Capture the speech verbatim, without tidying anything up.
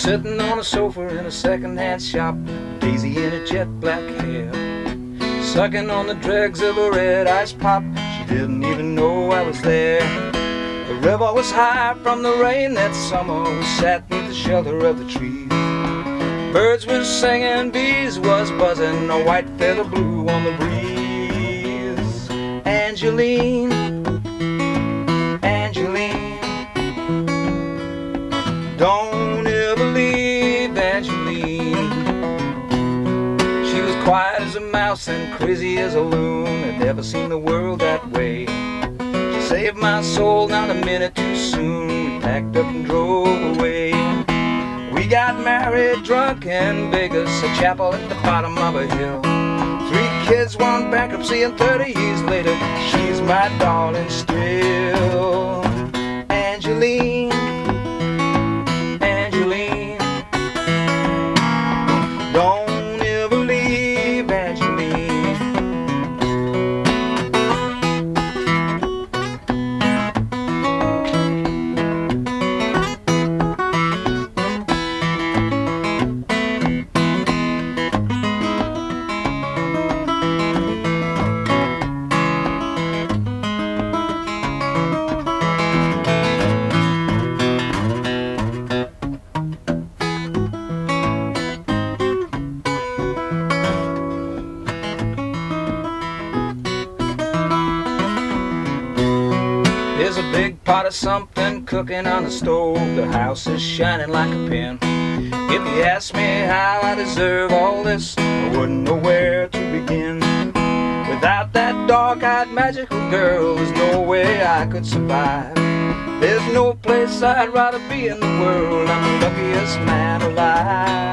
sitting on a sofa in a second-hand shop, Daisy in her jet black hair, sucking on the dregs of a red ice pop. She didn't even know I was there. The river was high from the rain that summer. We sat beneath the shelter of the trees. Birds were singing, bees was buzzing, a white feather blew on the breeze. Angeline, Angeline, don't ever leave Angeline. She was quiet as a mouse and crazy as a loon. Had never seen the world that way. She saved my soul not a minute too soon. We packed up and drove away. We got married drunk in Vegas, a chapel at the bottom of a hill. Three kids, one bankruptcy, and thirty years later, she's my darling still. Angeline, Angeline, don't ever leave Angeline. There's a big pot of something cooking on the stove. The house is shining like a pin. If you ask me how I deserve all this, I wouldn't know where to begin. Without that dark-eyed magical girl, there's no way I could survive. There's no place I'd rather be in the world. I'm the luckiest man alive.